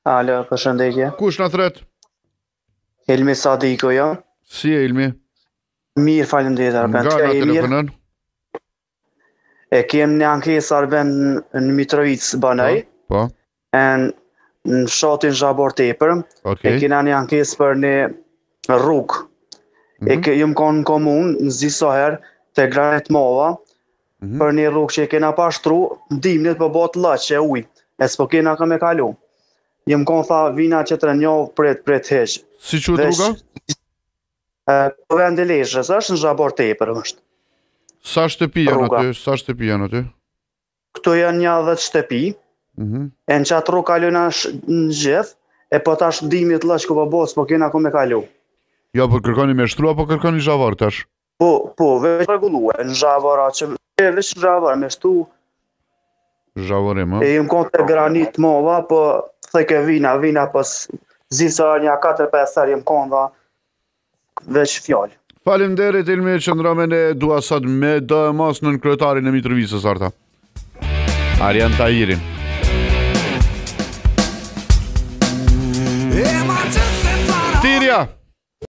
Alo, përshëndetje. Kush na thret? Elmi Sadiko, jo? Si e Ilmi? Mirë, faleminderit Arben. Nga T'ka na je mirë? telefonon? E kem një ankesë Arben në Mitrovic banaj, Po, në fshatin Zhabor tepër. E okej. kena një ankesë për një rrugë. Jëm konë në komunë, në ziso herë, të Granit Mova, për një rrugë që e kena pashtru, dimnit për botë laqë e ujë, e s'po kena ka me kalu. Jëm konë tha vina që të rënjohë pret heqë. Si quhet rruga? Për vend e Lezhës, është në Zhabor tepër, është. Sa shtëpi janë Rruga. aty? Sa shtëpi janë aty? Këto janë një 10 shtëpi, e në qatë rrugë kalojna në gjithë, e po tash dimit laqë ku po bos, po kena ku me kalu. Jo, po kërkoni me shtru apo kërkoni zhavar tash? Po, veç rregullue, në Zhavora, që veç në Zhavora, me shtu, Zhavorim, e jëm konë të Granit Mova, po theke vina, pas zisa një 4-5 herë jëm konë dha, veç fjallë. Faleminderit Ilmi, qëndrome ne dua sot me do e mos në kryetarin e Mitrovisës arta. Arjan Tahirin.